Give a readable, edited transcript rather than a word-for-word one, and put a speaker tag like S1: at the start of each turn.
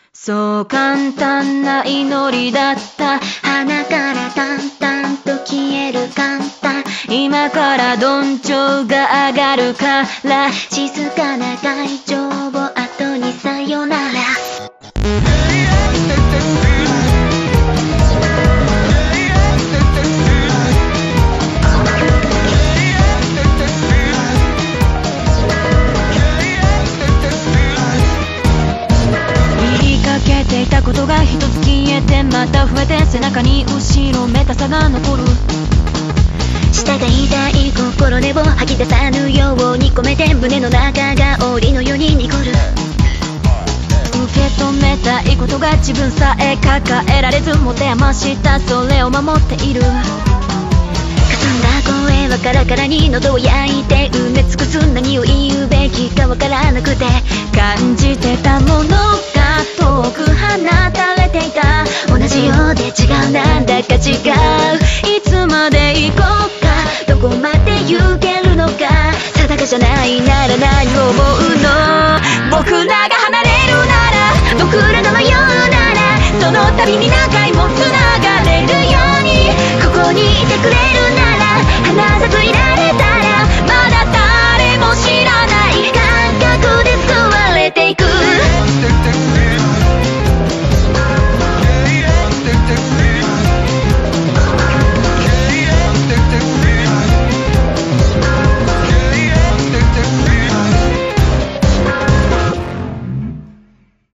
S1: そう簡単な祈りだった。
S2: 鼻から淡々と消える簡単。
S1: 今からどんちょうが上がるから
S2: 静かな会場を後にさよなら。
S1: かけていたことが一つ消えてまた増えて背中に後ろめたさが残る。
S2: 舌が痛い心根を吐き出さぬように込めて胸の中が檻のように濁る。
S1: 受け止めたいことが自分さえ抱えられず持て余したそれを守っている。
S2: 霞んだ声はカラカラに喉を焼いて埋め尽くす。何を言うべきかわからなくて
S1: 感じてたものが遠く放たれていた。
S2: 同じようで違うなんだか違う。
S1: いつまで行こうか
S2: どこまで行けるのか定かじゃないなら何を思うの。
S1: 僕らが離れるなら僕らが迷うならその度に何回も繋がれるようにここにいてくれ。